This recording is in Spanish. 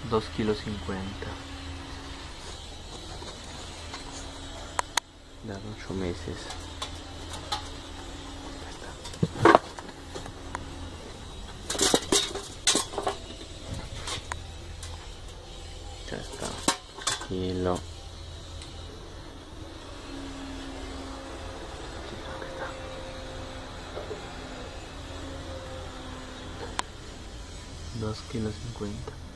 2,50 kilos. Dan 8 meses. Ya está. Tranquilo. Dos kilos 50.